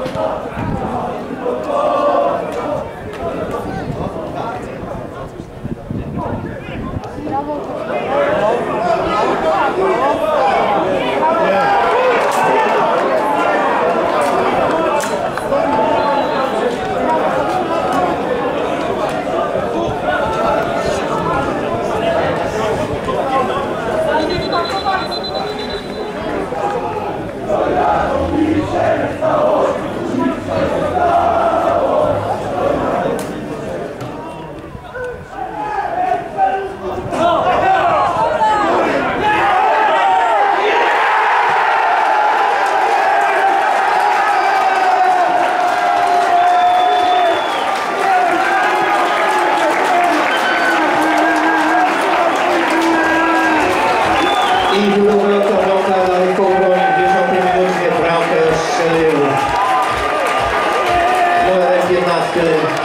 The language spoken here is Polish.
I drugą Roka na Kołroń w 10 minucie bramkę strzelił numerem 15